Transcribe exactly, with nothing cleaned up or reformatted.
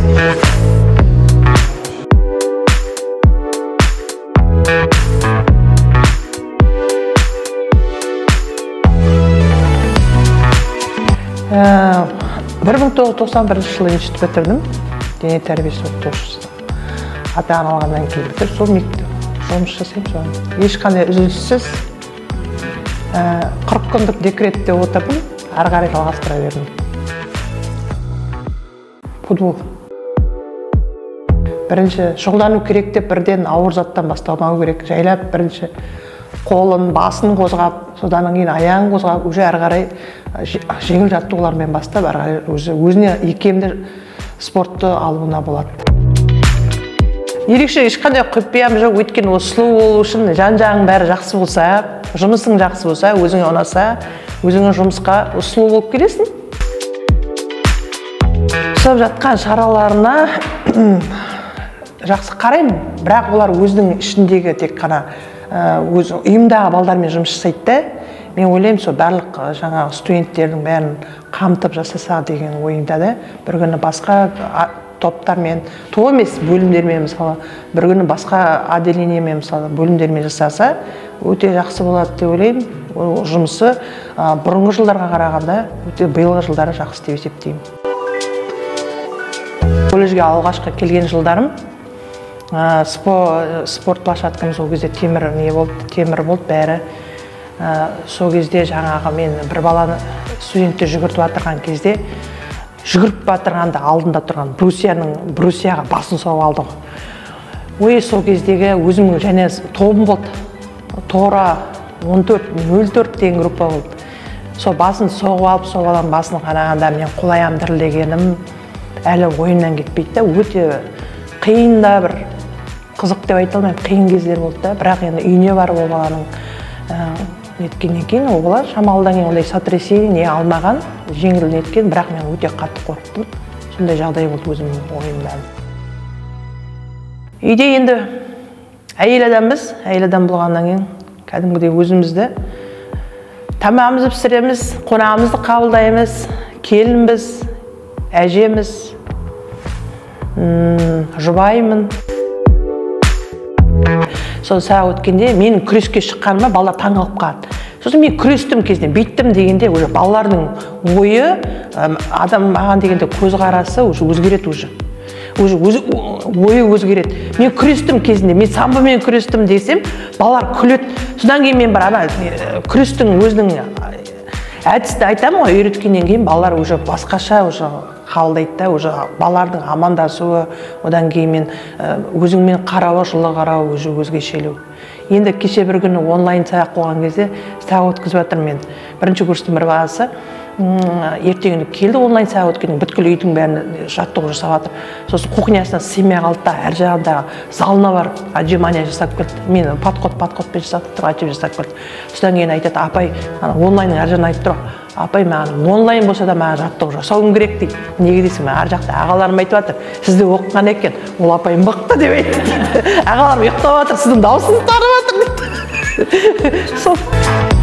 бір мың тоғыз жүз тоқсан бірінші жылы институт бітірдім. Дене тәрбиесі оқытушысы. Атағын алғаннан кейін бітіріп, сол мектеп жұмыс жасаймын соны. Ешқандай үзіліссіз қырық күндік декретте отырдым, ары қарай жалғастыра бердім. Футбол. Бірінші шұғылдану керек деп бірден ауыр заттан басталмау керек. Жайлап бірінші қолын, басын қозғап, содан кейін аяғын қозғап, уже ары қарай жеңіл жаттығулармен бастап, ары қарай өзіне икемді спортты алуына болады. Ерекше ешқандай құпиям жоқ, өйткені осы сұлу болу үшін жан-жағың бәрі жақсы болса, жұмысың жақсы болса, өзіңе ұнаса, өзіңе жұмысқа сұлу болып келесің. Жасап жатқан шараларына жақсы қараймын, бірақ олар өзінің ішіндегі тек қана өз ұйымдағы балдармен жұмыс жасайды да, мен ойлаймын сол барлық жаңағы студенттердің бәрін қамтып жасаса деген ойымда да, бір күні басқа топтармен, топ емес бөлімдермен мысалы, бір күні басқа отделениемен мысалы бөлімдермен жасаса, өте жақсы болады деп ойлаймын. Ол жұмысы бұрынғы жылдарға қарағанда өте биылғы жылдары жақсы деп есептеймін. Колледжге алғашқы келген жылдарым спорт площадкамыз ол кезде темір не болды, темір болды бәрі. Сол кезде жаңағы мен бір баланы студентті жүгіртіп отырған кезде, жүгіріп батырғанда алдында тұрған брусияның брусияға басын соғып алды. Ой, сол кездегі өзімнің және тобым болды. Тора он төрт нөл төрт деген группа болды. Сол басын соғып алып, сол баланың басын қарағанда мен қол аяғым дірілдегенім әлі ойымнан кетпейді да, өте қиын да бір қызық деп айта алмаймын, қиын кездер болды да, бірақ енді үйіне барып ол баланың неткеннен кейін ол бала шамалыдан кейін ондай сотрясение не алмаған, жеңіл неткен, бірақ мен өте қатты қорықтым. Сондай жағдай болды өзімнің ойымда. Үйде енді әйел адамбыз, әйел адам болғаннан кейін кәдімгідей өзімізді тамағымызды пісіреміз, қонағымызды қабылдаймыз, келінбіз, әжеміз, жұбайымын. Сол сағат өткенде менің күреске шыққаныма балалар таң қалып қалды. Сосын мен күрестім кезінде, бейттім дегенде уже балалардың ойы, адам маған дегенде көзқарасы уже өзгереді уже. Уже ойы өзгереді. Мен күрестім кезінде, мен самбомен күрестім десем, балалар күледі. Содан кейін мен бір ана күрестің өзінің әдісті айтамын ғой, үйреткеннен кейін балалар уже басқаша уже қабылдайды да, уже балалардың амандасуы, одан кейін мен өзіңмен қарауы, жылы қарауы уже өзгешелеу. Енді кеше бір күні онлайн сабақ болған кезде сабақ өткізіп жатырмын мен. Бірінші курстың бір баласы ертеңінде келді, онлайн сабақ өткеннен бүткіл үйдің бәрін жаттығу жасап жатыр. Сосын кухнясына сыймай қалды да, әр жағындағы залына барып отжимания жасап келді. Мен подход подходпен жасап тұрып, айтып жасап келді. Содан кейін айтады, апай, онлайнның әр жағын айтып тұр. Апай, маған онлайн болса да маған жаттығу жасауым керек дейді. Неге дейсің, ар жақта ағаларым айтып жатыр, сізді оқыған екен, ол апайым мықты деп айтты. Ағаларым ұйықтап жатыр, сіздің даусыңыз тарап жатыр дейді. Сол